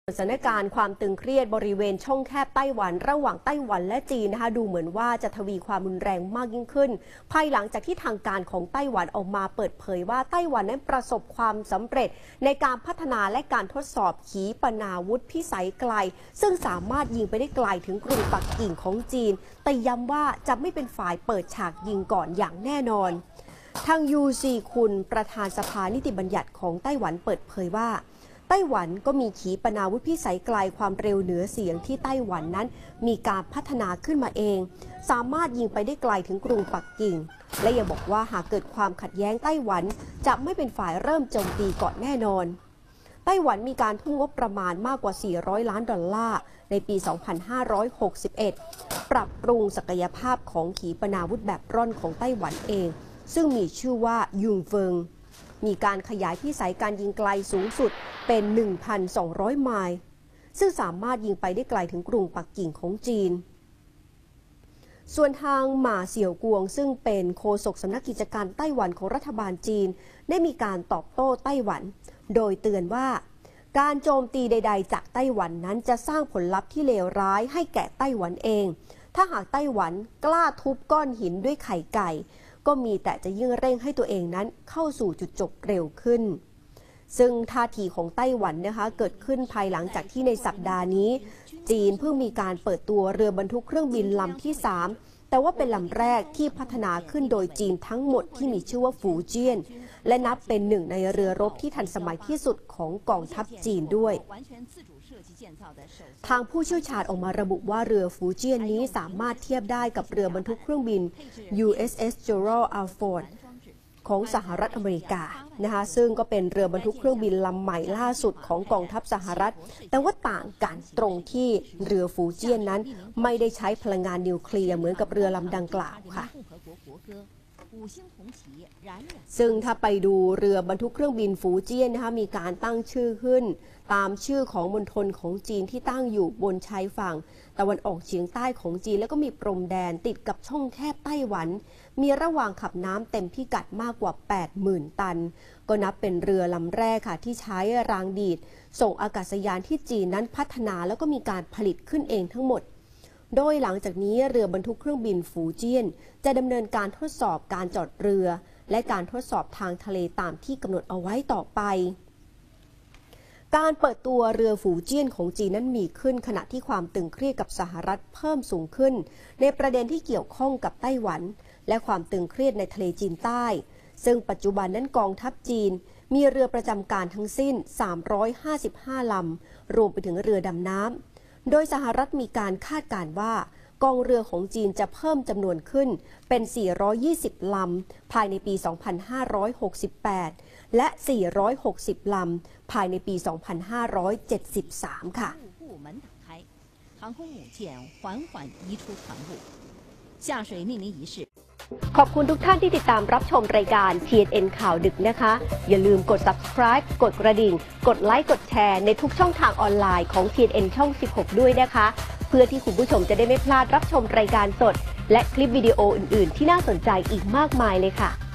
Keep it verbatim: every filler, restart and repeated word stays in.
สถานการณ์ความตึงเครียดบริเวณช่องแคบไต้หวันระหว่างไต้หวันและจีนนะคะดูเหมือนว่าจะทวีความรุนแรงมากยิ่งขึ้นภายหลังจากที่ทางการของไต้หวันออกมาเปิดเผยว่าไต้หวันนั้นประสบความสำเร็จในการพัฒนาและการทดสอบขีปนาวุธพิสัยไกลซึ่งสามารถยิงไปได้ไกลถึงกรุงปักกิ่งของจีนแต่ย้ำว่าจะไม่เป็นฝ่ายเปิดฉากยิงก่อนอย่างแน่นอนทางยูซีคุณประธานสภานิติบัญญัติของไต้หวันเปิดเผยว่าไต้หวันก็มีขีปนาวุธพิสัยไกลความเร็วเหนือเสียงที่ไต้หวันนั้นมีการพัฒนาขึ้นมาเองสามารถยิงไปได้ไกลถึงกรุงปักกิ่งและยังบอกว่าหากเกิดความขัดแย้งไต้หวันจะไม่เป็นฝ่ายเริ่มโจมตีก่อนแน่นอนไต้หวันมีการทุ่มงบประมาณมากกว่าสี่ร้อยล้านดอลลาร์ในปี สองพันห้าร้อยหกสิบเอ็ด ปรับปรุงศักยภาพของขีปนาวุธแบบร่อนของไต้หวันเองซึ่งมีชื่อว่ายุงเฟิงมีการขยายพิสัยการยิงไกลสูงสุดเป็น หนึ่งพันสองร้อย ไมล์ซึ่งสามารถยิงไปได้ไกลถึงกรุงปักกิ่งของจีนส่วนทางหม่าเสี่ยวกวงซึ่งเป็นโฆษกสำนักกิจการไต้หวันของรัฐบาลจีนได้มีการตอบโต้ไต้หวันโดยเตือนว่าการโจมตีใดๆจากไต้หวันนั้นจะสร้างผลลัพธ์ที่เลวร้ายให้แก่ไต้หวันเองถ้าหากไต้หวันกล้าทุบก้อนหินด้วยไข่ไก่ก็มีแต่จะยิ่งเร่งให้ตัวเองนั้นเข้าสู่จุดจบเร็วขึ้นซึ่งท่าทีของไต้หวันนะคะเกิดขึ้นภายหลังจากที่ในสัปดาห์นี้จีนเพิ่งมีการเปิดตัวเรือบรรทุกเครื่องบินลำที่สามแต่ว่าเป็นลำแรกที่พัฒนาขึ้นโดยจีนทั้งหมดที่มีชื่อว่าฟูเจียนและนับเป็นหนึ่งในเรือรบที่ทันสมัยที่สุดของกองทัพจีนด้วยทางผู้เชี่ยวชาญออกมาระบุว่าเรือฟูเจียนนี้สามารถเทียบได้กับเรือบรรทุกเครื่องบิน ยู เอส เอส Gerald R. Ford ของสหรัฐอเมริกานะคะซึ่งก็เป็นเรือบรรทุกเครื่องบินลำใหม่ล่าสุดของกองทัพสหรัฐแต่ว่าต่างกันตรงที่เรือฟูเจียนนั้นไม่ได้ใช้พลังงานนิวเคลียร์เหมือนกับเรือลำดังกล่าวค่ะซึ่งถ้าไปดูเรือบรรทุกเครื่องบินฟูเจียนนะคะมีการตั้งชื่อขึ้นตามชื่อของมณฑลของจีนที่ตั้งอยู่บนชายฝั่งตะวันออกเฉียงใต้ของจีนแล้วก็มีพรมแดนติดกับช่องแคบไต้หวันมีระหว่างขับน้ำเต็มพิกัดมากกว่า แปดหมื่น ตันก็นับเป็นเรือลำแรกค่ะที่ใช้รางดีดส่งอากาศยานที่จีนนั้นพัฒนาแล้วก็มีการผลิตขึ้นเองทั้งหมดโดยหลังจากนี้เรือบรรทุกเครื่องบินฟูเจียนจะดำเนินการทดสอบการจอดเรือและการทดสอบทางทะเลตามที่กำหนดเอาไว้ต่อไปการเปิดตัวเรือฟูเจียนของจีนนั้นมีขึ้นขณะที่ความตึงเครียดกับสหรัฐเพิ่มสูงขึ้นในประเด็นที่เกี่ยวข้องกับไต้หวันและความตึงเครียดในทะเลจีนใต้ซึ่งปัจจุบันนั้นกองทัพจีนมีเรือประจำการทั้งสิ้นสามร้อยห้าสิบห้าลำรวมไปถึงเรือดำน้ำโดยสหรัฐมีการคาดการณ์ว่ากองเรือของจีนจะเพิ่มจำนวนขึ้นเป็นสี่ร้อยยี่สิบลำภายในปี สองพันห้าร้อยหกสิบแปด และ สี่ร้อยหกสิบลำภายในปี สองพันห้าร้อยเจ็ดสิบสาม ค่ะขอบคุณทุกท่านที่ติดตามรับชมรายการ ที เอ็น เอ็น ข่าวดึกนะคะอย่าลืมกด ซับสไครบ์ กดกระดิ่งกดไลค์กดแชร์ในทุกช่องทางออนไลน์ของ ที เอ็น เอ็น ช่องสิบหกด้วยนะคะเพื่อที่คุณผู้ชมจะได้ไม่พลาดรับชมรายการสดและคลิปวิดีโออื่นๆที่น่าสนใจอีกมากมายเลยค่ะ